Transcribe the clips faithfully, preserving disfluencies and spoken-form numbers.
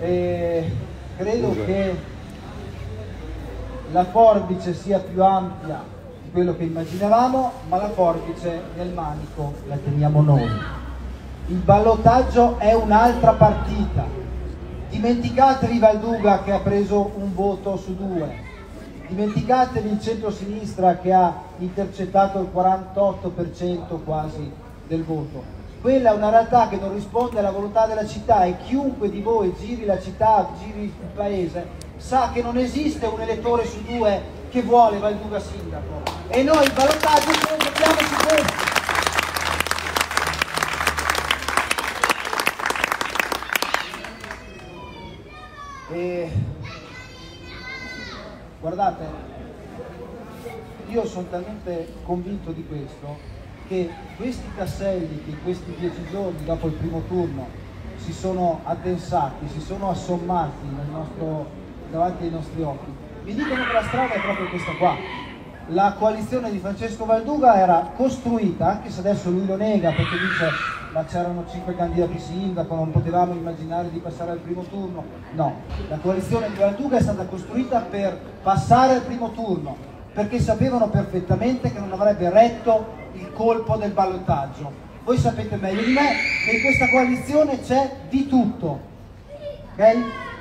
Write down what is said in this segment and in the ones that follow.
E credo che la forbice sia più ampia di quello che immaginavamo, ma la forbice nel manico la teniamo noi. Il ballottaggio è un'altra partita. Dimenticatevi Valduga che ha preso un voto su due. Dimenticatevi il centro-sinistra che ha intercettato il quarantotto per cento quasi del voto. Quella è una realtà che non risponde alla volontà della città, e chiunque di voi giri la città, giri il paese, sa che non esiste un elettore su due che vuole Valduga sindaco. E noi il ballottaggio ce lo giochiamo su questo. E guardate, io sono talmente convinto di questo che questi tasselli che in questi dieci giorni dopo il primo turno si sono addensati, si sono assommati nel nostro, davanti ai nostri occhi, mi dicono che la strada è proprio questa qua. La coalizione di Francesco Valduga era costruita, anche se adesso lui lo nega perché dice ma c'erano cinque candidati sindaco, non potevamo immaginare di passare al primo turno. No, la coalizione di Valduga è stata costruita per passare al primo turno, perché sapevano perfettamente che non avrebbe retto il colpo del ballottaggio. Voi sapete meglio di me che in questa coalizione c'è di tutto, ok?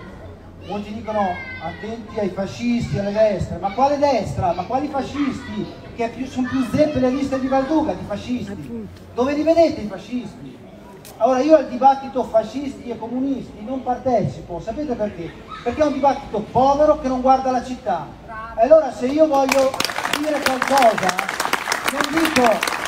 Molti dicono attenti ai fascisti, alle destre, ma quale destra? Ma quali fascisti? Che più, sono più zeppe le liste di Valduga di fascisti. Dove li vedete i fascisti? Allora io al dibattito fascisti e comunisti non partecipo, sapete perché? Perché è un dibattito povero che non guarda la città. Allora se io voglio dire qualcosa, non dico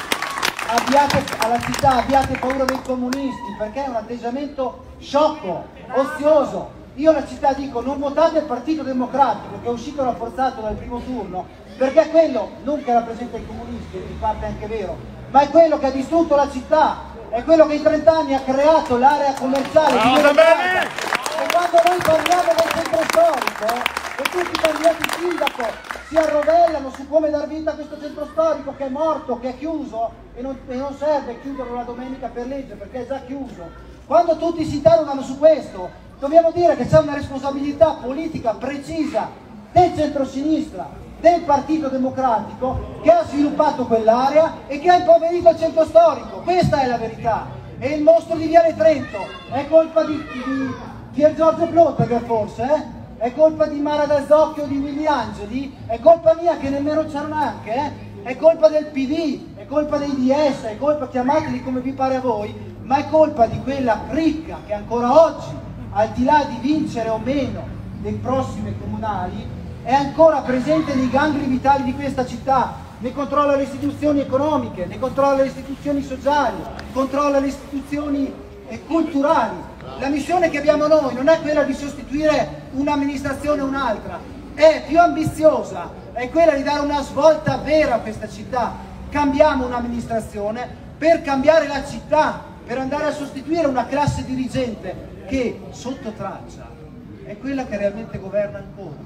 abbiate, alla città abbiate paura dei comunisti, perché è un atteggiamento sciocco, ozioso. Io alla città dico non votate il Partito Democratico che è uscito rafforzato dal primo turno, perché è quello non che rappresenta i comunisti, in parte è anche vero, ma è quello che ha distrutto la città, è quello che in trent'anni ha creato l'area commerciale di Mercata. E quando noi parliamo del centro storico e tutti i candidati sindaco si arrovellano su come dar vita a questo centro storico che è morto, che è chiuso e non, e non serve chiuderlo la domenica per legge perché è già chiuso, quando tutti si interrogano su questo dobbiamo dire che c'è una responsabilità politica precisa del centro-sinistra, del Partito Democratico che ha sviluppato quell'area e che ha impoverito il centro storico. Questa è la verità. E il mostro di Viale Trento è colpa di, di Pier Giorgio Plotager forse? Eh? È colpa di Mara Dal Zocchio o di Willy Angeli? È colpa mia che nemmeno c'era neanche? Eh? È colpa del P D, è colpa dei D S, è colpa, chiamateli come vi pare a voi, ma è colpa di quella cricca che ancora oggi, al di là di vincere o meno le prossime comunali, è ancora presente nei gangli vitali di questa città, ne controlla le istituzioni economiche, ne controlla le istituzioni sociali, controlla le istituzioni eh, culturali. La missione che abbiamo noi non è quella di sostituire un'amministrazione a un'altra, è più ambiziosa, è quella di dare una svolta vera a questa città. Cambiamo un'amministrazione per cambiare la città, per andare a sostituire una classe dirigente che sotto traccia è quella che realmente governa ancora.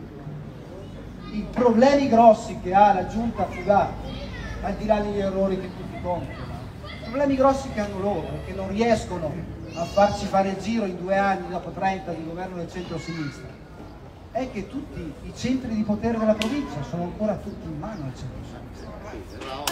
I problemi grossi che ha la giunta Fugatti, al di là degli errori che tutti compiono, i problemi grossi che hanno loro e che non riescono a farci fare il giro in due anni dopo trenta di governo del centro-sinistra, è che tutti i centri di potere della provincia sono ancora tutti in mano al centro-sinistra.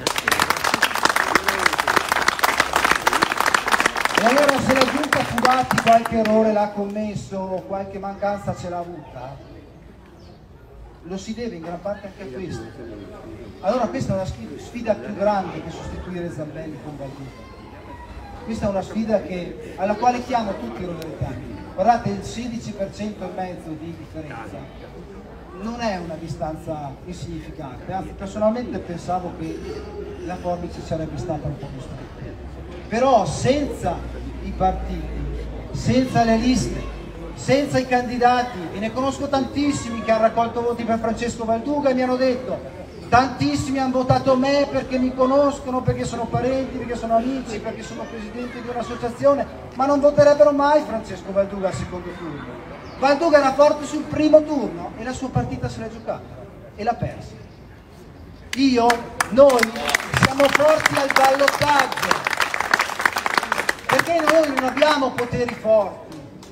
E allora se la giunta Fugatti qualche errore l'ha commesso, qualche mancanza ce l'ha avuta, lo si deve in gran parte anche a questo. Allora questa è una sfida più grande che sostituire Zambelli con Valduga. Questa è una sfida che, alla quale chiamo tutti i roveretani. Guardate, il sedici per cento e mezzo di differenza non è una distanza insignificante, anzi personalmente pensavo che la forbice sarebbe stata un po' più stretta. Però senza i partiti, senza le liste, senza i candidati, e ne conosco tantissimi che hanno raccolto voti per Francesco Valduga e mi hanno detto, tantissimi hanno votato me perché mi conoscono, perché sono parenti, perché sono amici, perché sono presidente di un'associazione, ma non voterebbero mai Francesco Valduga al secondo turno. Valduga era forte sul primo turno e la sua partita se l'è giocata e l'ha persa. Io, noi siamo forti al ballottaggio, perché noi non abbiamo poteri forti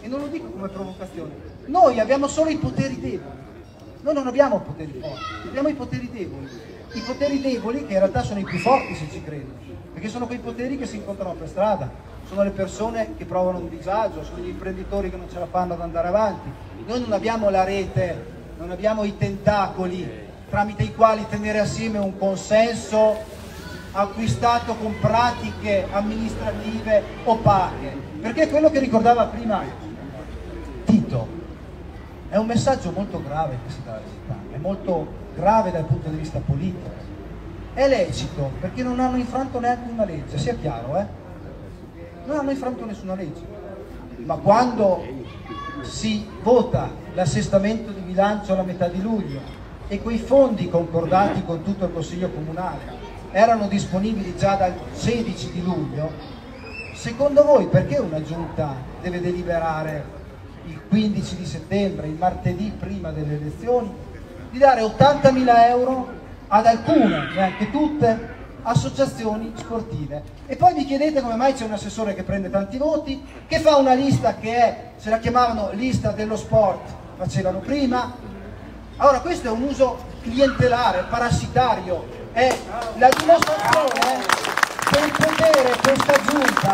e non lo dico come provocazione, noi abbiamo solo i poteri deboli, noi non abbiamo poteri forti, abbiamo i poteri deboli, i poteri deboli che in realtà sono i più forti se ci credo, perché sono quei poteri che si incontrano per strada, sono le persone che provano un disagio, sono gli imprenditori che non ce la fanno ad andare avanti. Noi non abbiamo la rete, non abbiamo i tentacoli tramite i quali tenere assieme un consenso acquistato con pratiche amministrative opache, perché è quello che ricordava prima Tito, è un messaggio molto grave che si dà alla città, è molto grave dal punto di vista politico, è lecito perché non hanno infranto neanche una legge, sia chiaro, eh? Non hanno infranto nessuna legge, ma quando si vota l'assestamento di bilancio alla metà di luglio e quei fondi concordati con tutto il Consiglio Comunale erano disponibili già dal sedici di luglio, secondo voi perché una giunta deve deliberare il quindici di settembre, il martedì prima delle elezioni, di dare ottantamila euro ad alcune, neanche tutte, associazioni sportive? E poi vi chiedete come mai c'è un assessore che prende tanti voti, che fa una lista che è, se la chiamavano lista dello sport, facevano prima. Allora questo è un uso clientelare, parassitario, è la dimostrazione che il potere, questa giunta,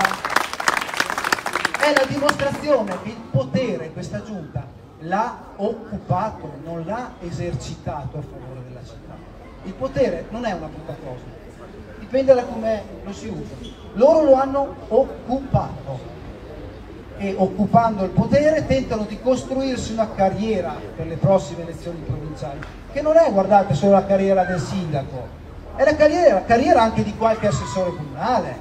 è la dimostrazione che il potere, questa giunta, l'ha occupato, non l'ha esercitato a favore della città. Il potere non è una brutta cosa, dipende da come lo si usa. Loro lo hanno occupato e occupando il potere tentano di costruirsi una carriera per le prossime elezioni provinciali, che non è, guardate, solo la carriera del sindaco, è la carriera, la carriera anche di qualche assessore comunale.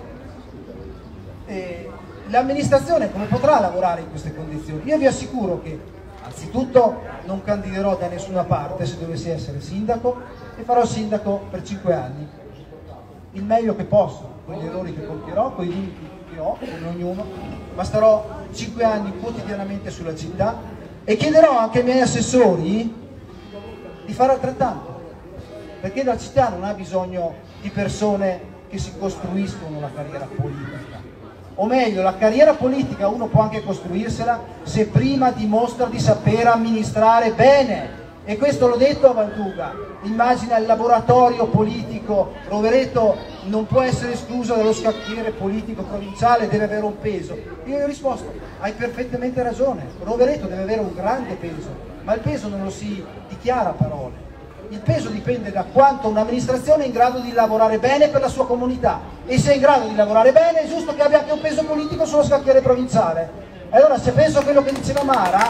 L'amministrazione come potrà lavorare in queste condizioni? Io vi assicuro che anzitutto non candiderò da nessuna parte se dovessi essere sindaco e farò sindaco per cinque anni, il meglio che posso, con gli errori che compierò, con i limiti che ho, come ognuno, ma starò cinque anni quotidianamente sulla città e chiederò anche ai miei assessori di fare altrettanto, perché la città non ha bisogno di persone che si costruiscono la carriera politica, o meglio, la carriera politica uno può anche costruirsela se prima dimostra di saper amministrare bene. E questo l'ho detto a Valduga, immagina il laboratorio politico, Rovereto non può essere escluso dallo scacchiere politico provinciale, deve avere un peso. Io gli ho risposto, hai perfettamente ragione, Rovereto deve avere un grande peso, ma il peso non lo si dichiara a parole, il peso dipende da quanto un'amministrazione è in grado di lavorare bene per la sua comunità, e se è in grado di lavorare bene è giusto che abbia anche un peso politico sullo scacchiere provinciale. E allora se penso a quello che diceva Mara,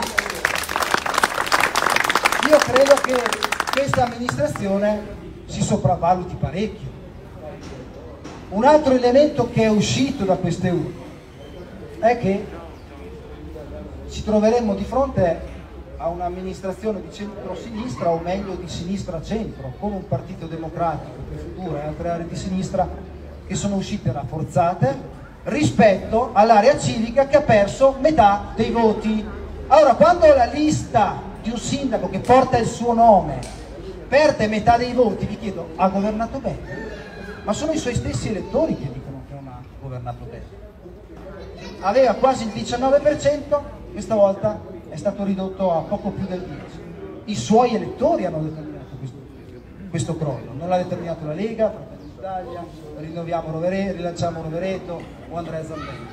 io credo che questa amministrazione si sopravvaluti parecchio. Un altro elemento che è uscito da queste urne è che ci troveremmo di fronte a un'amministrazione di centro-sinistra, o meglio di sinistra-centro, con un partito democratico che Futura e altre aree di sinistra che sono uscite rafforzate rispetto all'area civica che ha perso metà dei voti. Allora, quando la lista di un sindaco che porta il suo nome perde metà dei voti, vi chiedo, ha governato bene? Ma sono i suoi stessi elettori che dicono che non ha governato bene. Aveva quasi il diciannove per cento, questa volta è stato ridotto a poco più del dieci per cento. I suoi elettori hanno determinato questo, questo crollo, non l'ha determinato la Lega, Fratelli d'Italia, rinnoviamo Rovereto, rilanciamo Rovereto o Andrea Zambelli.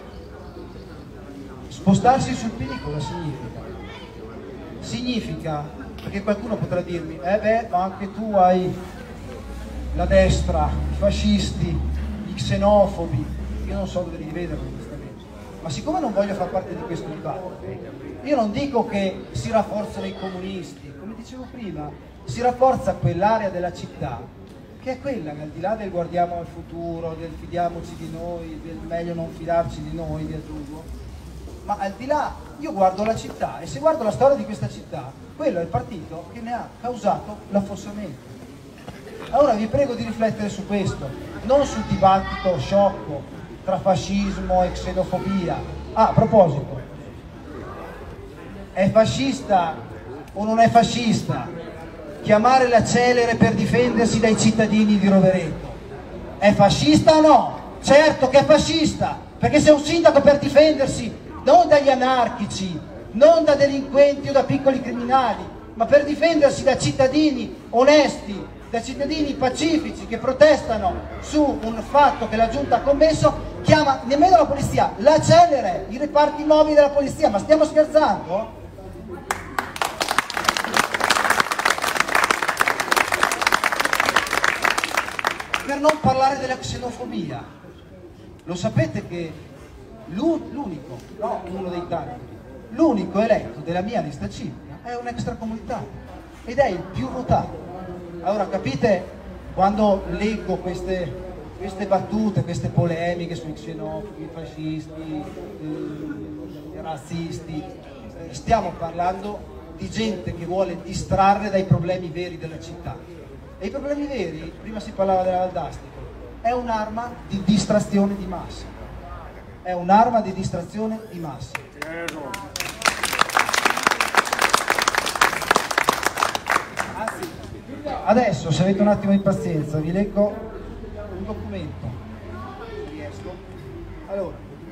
Spostarsi sul P D cosa significa? Significa, perché qualcuno potrà dirmi, eh beh, ma anche tu hai la destra, i fascisti, i xenofobi, io non so dove li vedere onestamente, ma siccome non voglio far parte di questo dibattito, io non dico che si rafforzano i comunisti, come dicevo prima, si rafforza quell'area della città che è quella che al di là del guardiamo al futuro, del fidiamoci di noi, del meglio non fidarci di noi, vi aggiungo, ma al di là, io guardo la città e se guardo la storia di questa città, quello è il partito che ne ha causato l'affossamento. Allora vi prego di riflettere su questo, non sul dibattito sciocco tra fascismo e xenofobia. Ah, a proposito, è fascista o non è fascista chiamare la Celere per difendersi dai cittadini di Rovereto? È fascista o no? Certo che è fascista, perché se un sindaco per difendersi non dagli anarchici, non da delinquenti o da piccoli criminali, ma per difendersi da cittadini onesti, da cittadini pacifici che protestano su un fatto che la giunta ha commesso, chiama nemmeno la polizia, la Celere, i reparti mobili della polizia. Ma stiamo scherzando? Per non parlare della xenofobia. Lo sapete che l'unico, no, uno dei tanti, l'unico eletto della mia lista civica è un extracomunitario ed è il più votato. Allora capite, quando leggo queste, queste battute, queste polemiche sui xenofobi, fascisti, eh, razzisti, eh, stiamo parlando di gente che vuole distrarre dai problemi veri della città. E i problemi veri, prima si parlava della Valdastico, è un'arma di distrazione di massa. È un'arma di distrazione di massa. Anzi, adesso, se avete un attimo di pazienza, vi leggo un documento. Se riesco. Allora,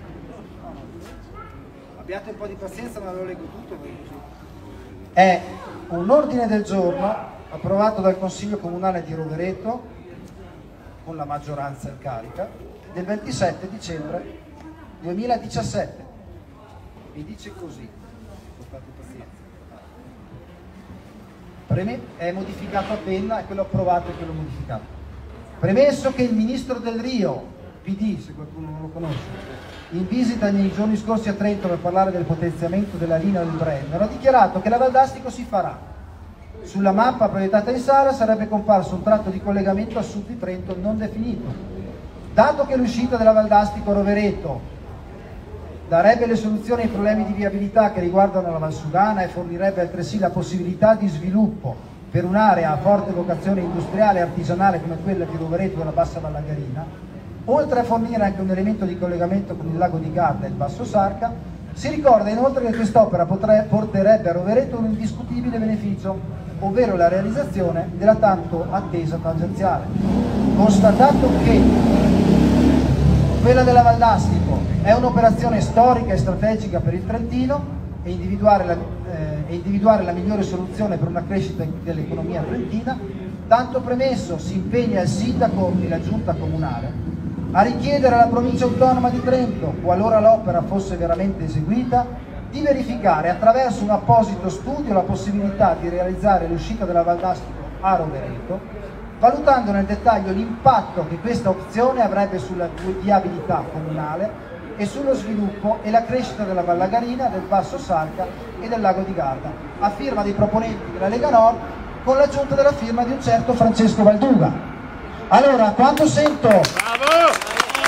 abbiate un po' di pazienza, ma ve lo leggo tutto. È un ordine del giorno approvato dal Consiglio Comunale di Rovereto, con la maggioranza in carica, del ventisette dicembre duemiladiciassette. Mi dice così, è modificato a penna, è quello approvato e quello modificato. Premesso che il ministro Del Rio, P D, se qualcuno non lo conosce, in visita nei giorni scorsi a Trento per parlare del potenziamento della linea del Brennero, ha dichiarato che la Valdastico si farà. Sulla mappa proiettata in sala sarebbe comparso un tratto di collegamento a sud di Trento non definito. Dato che l'uscita della Valdastico Rovereto darebbe le soluzioni ai problemi di viabilità che riguardano la Valsugana e fornirebbe altresì la possibilità di sviluppo per un'area a forte vocazione industriale e artigianale come quella di Rovereto della Bassa Vallagarina, oltre a fornire anche un elemento di collegamento con il lago di Garda e il Basso Sarca, si ricorda inoltre che quest'opera porterebbe a Rovereto un indiscutibile beneficio, ovvero la realizzazione della tanto attesa tangenziale. Constatato che quella della Valdastico è un'operazione storica e strategica per il Trentino e individuare, la, eh, e individuare la migliore soluzione per una crescita dell'economia trentina, tanto premesso si impegna il sindaco e la giunta comunale a richiedere alla provincia autonoma di Trento, qualora l'opera fosse veramente eseguita, di verificare attraverso un apposito studio la possibilità di realizzare l'uscita della Valdastico a Rovereto, valutando nel dettaglio l'impatto che questa opzione avrebbe sulla viabilità comunale e sullo sviluppo e la crescita della Vallagarina, del Basso Sarca e del Lago di Garda, a firma dei proponenti della Lega Nord, con l'aggiunta della firma di un certo Francesco Valduga. Allora, quando sento... Bravo!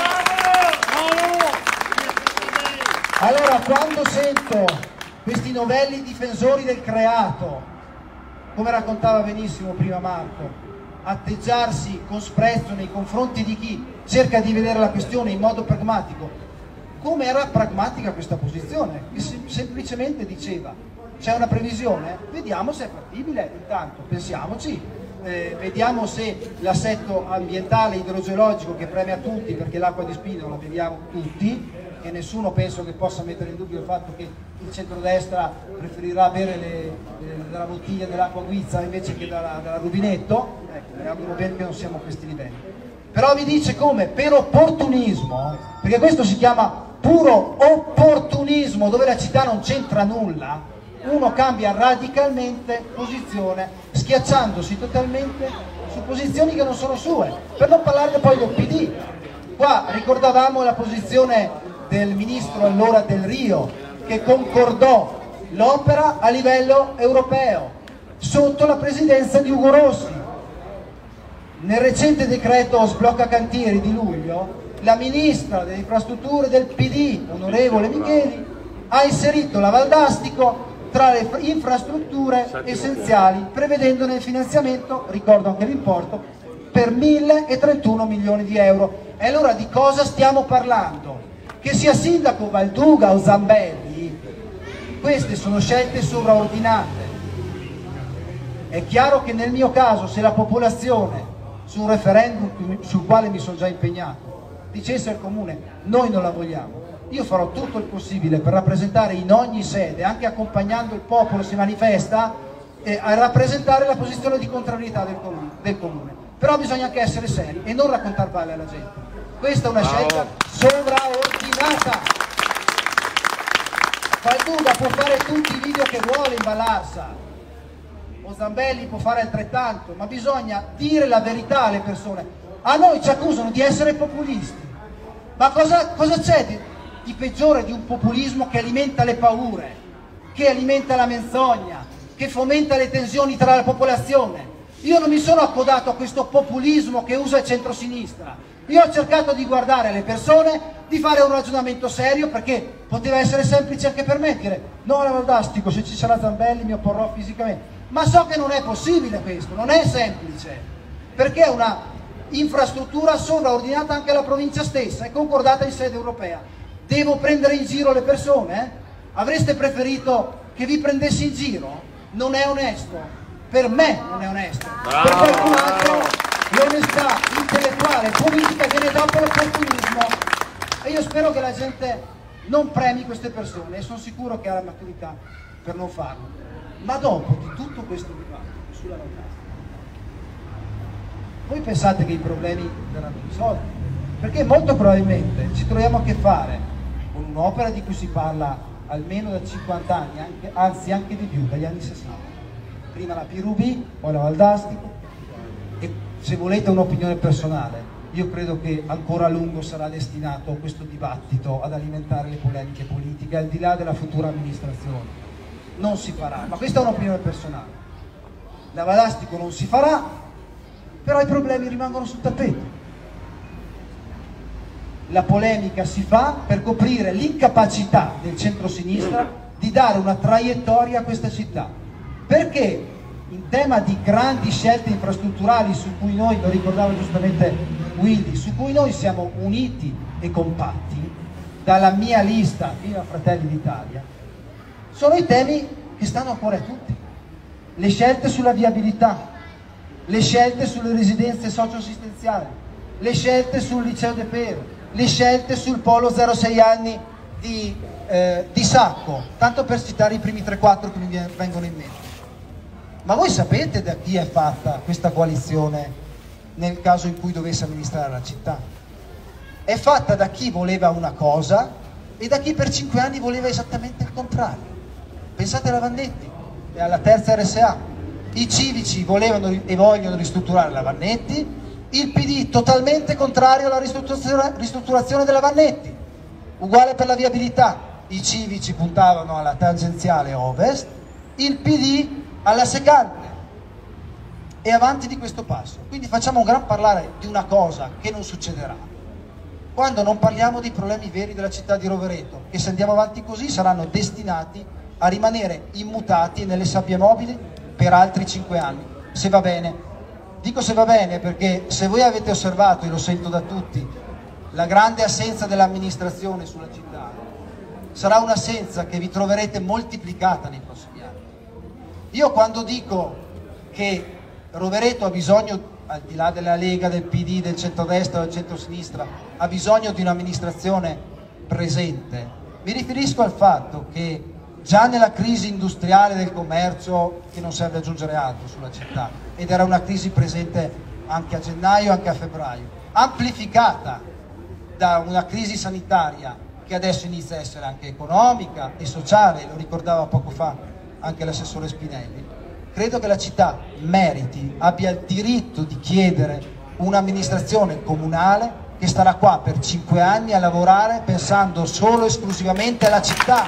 Allora, quando sento questi novelli difensori del creato, come raccontava benissimo prima Marco, atteggiarsi con sprezzo nei confronti di chi cerca di vedere la questione in modo pragmatico, come era pragmatica questa posizione? Che semplicemente diceva: c'è una previsione, vediamo se è fattibile, intanto pensiamoci, eh, vediamo se l'assetto ambientale idrogeologico che preme a tutti, perché l'acqua di Spino la beviamo tutti, e nessuno penso che possa mettere in dubbio il fatto che il centrodestra preferirà bere le, le, dalla bottiglia dell'acqua guizza invece che dalla, dalla rubinetto. Ecco, mi auguro bene che non siamo a questi livelli. Però vi dice come, per opportunismo, perché questo si chiama puro opportunismo, dove la città non c'entra nulla, uno cambia radicalmente posizione, schiacciandosi totalmente su posizioni che non sono sue, per non parlare poi del P D. Qua ricordavamo la posizione del ministro allora Del Rio, che concordò l'opera a livello europeo sotto la presidenza di Ugo Rossi. Nel recente decreto sblocca cantieri di luglio, la ministra delle infrastrutture del P D, onorevole Micheli, ha inserito la Valdastico tra le infrastrutture essenziali, prevedendone il finanziamento, ricordo anche l'importo, per milletrentuno milioni di euro. E allora di cosa stiamo parlando? Che sia sindaco Valduga o Zambelli, queste sono scelte sovraordinate. È chiaro che nel mio caso, se la popolazione su un referendum sul quale mi sono già impegnato dicesse al comune: noi non la vogliamo, io farò tutto il possibile per rappresentare in ogni sede, anche accompagnando il popolo si manifesta, eh, a rappresentare la posizione di contrarietà del comune, del comune. Però bisogna anche essere seri e non raccontare balle alla gente. Questa è una scelta sovraordinata. Valduga può fare tutti i video che vuole in Vallarsa, o Zambelli può fare altrettanto, ma bisogna dire la verità alle persone. A noi ci accusano di essere populisti, ma cosa, cosa c'è di, di peggiore di un populismo che alimenta le paure, che alimenta la menzogna, che fomenta le tensioni tra la popolazione? Io non mi sono accodato a questo populismo che usa il centrosinistra. Io ho cercato di guardare le persone, di fare un ragionamento serio, perché poteva essere semplice anche per me dire no alla Valdastico, se ci sarà Zambelli mi opporrò fisicamente. Ma so che non è possibile questo, non è semplice, perché è una infrastruttura sovraordinata anche alla provincia stessa, è concordata in sede europea. Devo prendere in giro le persone? Avreste preferito che vi prendessi in giro? Non è onesto. Per me non è onesto, per qualcun altro l'onestà intellettuale, politica viene dopo l'opportunismo, e io spero che la gente non premi queste persone, e sono sicuro che ha la maturità per non farlo. Ma dopo di tutto questo dibattito sulla Valdastico, voi pensate che i problemi verranno risolti? Perché molto probabilmente ci troviamo a che fare con un'opera di cui si parla almeno da cinquanta anni, anche, anzi anche di più, dagli anni sessanta. Prima la P R U B, poi la Valdastico, e se volete un'opinione personale, io credo che ancora a lungo sarà destinato questo dibattito ad alimentare le polemiche politiche, al di là della futura amministrazione. Non si farà, ma questa è un'opinione personale. La Valdastico non si farà, però i problemi rimangono sul tappeto. La polemica si fa per coprire l'incapacità del centro-sinistra di dare una traiettoria a questa città. Perché in tema di grandi scelte infrastrutturali su cui noi, lo ricordava giustamente Willy, su cui noi siamo uniti e compatti, dalla mia lista fino a Fratelli d'Italia, sono i temi che stanno a cuore a tutti. Le scelte sulla viabilità, le scelte sulle residenze socio-assistenziali, le scelte sul liceo De Pero, le scelte sul polo zero sei anni di, eh, di Sacco, tanto per citare i primi tre quattro che mi vengono in mente. Ma voi sapete da chi è fatta questa coalizione nel caso in cui dovesse amministrare la città? È fatta da chi voleva una cosa e da chi per cinque anni voleva esattamente il contrario. Pensate alla Vannetti e alla terza R S A. I civici volevano e vogliono ristrutturare la Vannetti, il P D totalmente contrario alla ristrutturazione della Vannetti. Uguale per la viabilità. I civici puntavano alla tangenziale ovest, il P D alla secante, e avanti di questo passo. Quindi facciamo un gran parlare di una cosa che non succederà, quando non parliamo dei problemi veri della città di Rovereto, che se andiamo avanti così saranno destinati a rimanere immutati nelle sabbie mobili per altri cinque anni, se va bene. Dico se va bene perché se voi avete osservato, e lo sento da tutti, la grande assenza dell'amministrazione sulla città, sarà un'assenza che vi troverete moltiplicata nei prossimi anni. Io quando dico che Rovereto ha bisogno, al di là della Lega, del P D, del centrodestra, del centrosinistra, ha bisogno di un'amministrazione presente, mi riferisco al fatto che già nella crisi industriale del commercio, che non serve aggiungere altro sulla città, ed era una crisi presente anche a gennaio, anche a febbraio, amplificata da una crisi sanitaria che adesso inizia a essere anche economica e sociale, lo ricordava poco fa anche l'assessore Spinelli. Credo che la città meriti, abbia il diritto di chiedere un'amministrazione comunale che starà qua per cinque anni a lavorare pensando solo e esclusivamente alla città.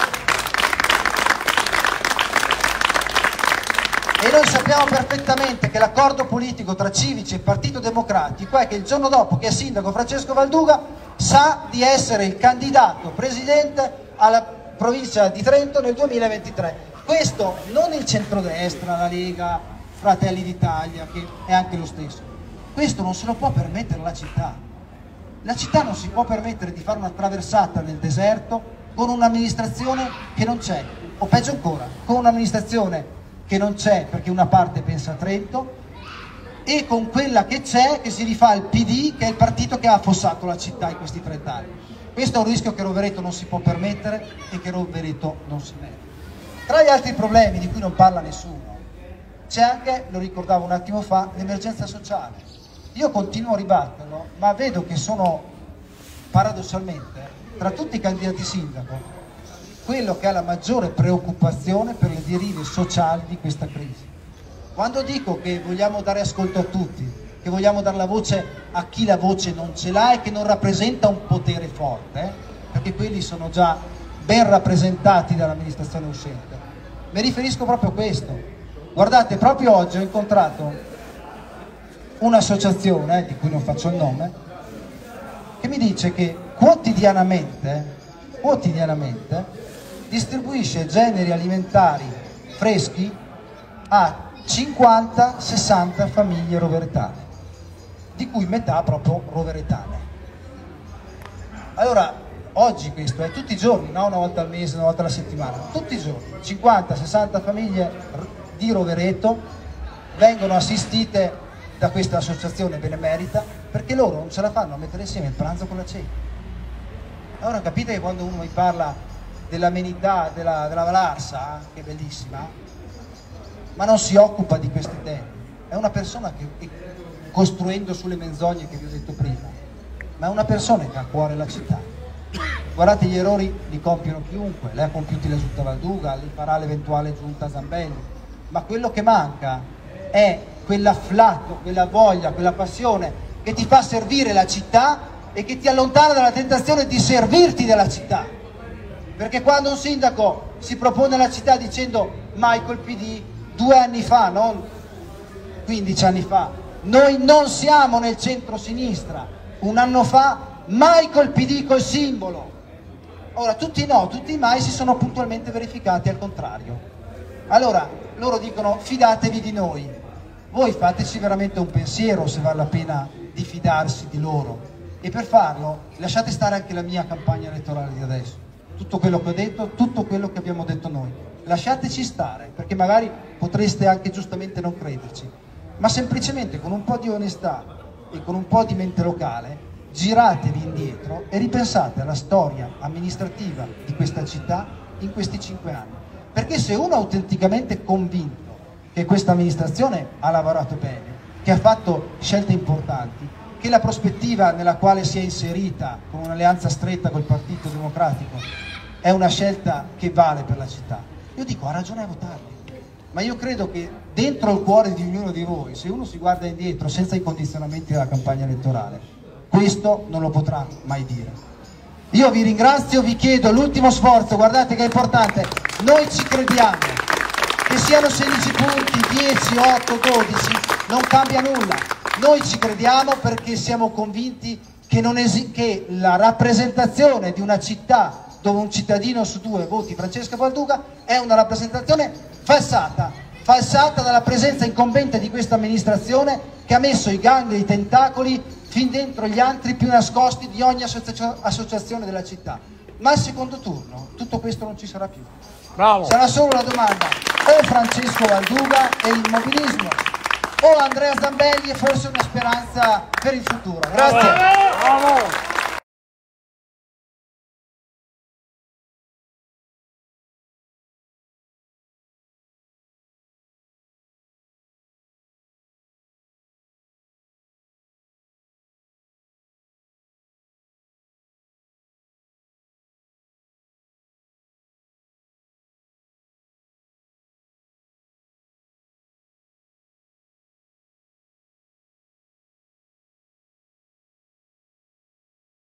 E noi sappiamo perfettamente che l'accordo politico tra civici e Partito Democratico è che il giorno dopo che è sindaco Francesco Valduga sa di essere il candidato presidente alla provincia di Trento nel duemilaventitré. Questo non il centrodestra, la Lega, Fratelli d'Italia, che è anche lo stesso. Questo non se lo può permettere la città. La città non si può permettere di fare una traversata nel deserto con un'amministrazione che non c'è, o peggio ancora, con un'amministrazione che non c'è perché una parte pensa a Trento, e con quella che c'è che si rifà al P D, che è il partito che ha affossato la città in questi trent'anni. Questo è un rischio che Rovereto non si può permettere e che Rovereto non si merita. Tra gli altri problemi di cui non parla nessuno, c'è anche, lo ricordavo un attimo fa, l'emergenza sociale. Io continuo a ribatterlo, ma vedo che sono paradossalmente, tra tutti i candidati sindaco, quello che ha la maggiore preoccupazione per le derive sociali di questa crisi. Quando dico che vogliamo dare ascolto a tutti, che vogliamo dare la voce a chi la voce non ce l'ha e che non rappresenta un potere forte, eh, perché quelli sono già ben rappresentati dall'amministrazione uscente, mi riferisco proprio a questo. Guardate, proprio oggi ho incontrato un'associazione, eh, di cui non faccio il nome, che mi dice che quotidianamente, quotidianamente distribuisce generi alimentari freschi a cinquanta sessanta famiglie roveretane, di cui metà proprio roveretane. Allora, oggi questo è tutti i giorni, no? Una volta al mese, una volta alla settimana, tutti i giorni, cinquanta sessanta famiglie di Rovereto vengono assistite da questa associazione benemerita, perché loro non ce la fanno a mettere insieme il pranzo con la cena. Allora capite che quando uno mi parla dell'amenità della, della Valarsa, che è bellissima, ma non si occupa di questi temi, è una persona che, costruendo sulle menzogne che vi ho detto prima, ma è una persona che ha a cuore la città. Guardate, gli errori li compiono chiunque, lei ha compiuti la giunta Valduga, li farà l'eventuale giunta Zambelli, ma quello che manca è quell'afflato, quella voglia, quella passione che ti fa servire la città e che ti allontana dalla tentazione di servirti della città. Perché quando un sindaco si propone alla città dicendo mai col P D, due anni fa, non quindici anni fa, noi non siamo nel centro-sinistra, un anno fa mai col P D, col simbolo. Ora tutti no, tutti i mai si sono puntualmente verificati al contrario. Allora loro dicono fidatevi di noi, voi fateci veramente un pensiero se vale la pena di fidarsi di loro, e per farlo lasciate stare anche la mia campagna elettorale di adesso. Tutto quello che ho detto, tutto quello che abbiamo detto noi, lasciateci stare, perché magari potreste anche giustamente non crederci, ma semplicemente con un po' di onestà e con un po' di mente locale giratevi indietro e ripensate alla storia amministrativa di questa città in questi cinque anni, perché se uno è autenticamente convinto che questa amministrazione ha lavorato bene, che ha fatto scelte importanti, che la prospettiva nella quale si è inserita con un'alleanza stretta col Partito Democratico è una scelta che vale per la città, io dico ha ragione a votarli. Ma io credo che dentro il cuore di ognuno di voi, se uno si guarda indietro senza i condizionamenti della campagna elettorale, questo non lo potrà mai dire. Io vi ringrazio, vi chiedo l'ultimo sforzo, guardate che è importante, noi ci crediamo, che siano sedici punti, dieci, otto, dodici, non cambia nulla. Noi ci crediamo perché siamo convinti che, non esi- che la rappresentazione di una città dove un cittadino su due voti Francesca Valduga è una rappresentazione falsata, falsata dalla presenza incombente di questa amministrazione che ha messo i gangli e i tentacoli fin dentro gli antri più nascosti di ogni associa- associazione della città. Ma al secondo turno tutto questo non ci sarà più. Bravo. Sarà solo la domanda o Francesco Valduga e l'immobilismo o Andrea Zambelli e forse una speranza per il futuro. Grazie. Bravo. Bravo.